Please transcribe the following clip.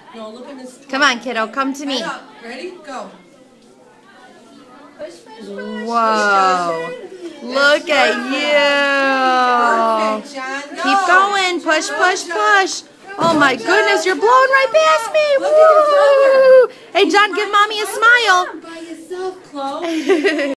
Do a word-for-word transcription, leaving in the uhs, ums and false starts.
No, look in this. Come on, kiddo. Come to me. Ready? Go. Whoa. Look at you. Perfect, John. Go. Keep going. Push, push, push. Oh my goodness, you're blowing right past me. Look at your brother. Woo! Hey, John, give mommy a smile. By yourself, Chloe.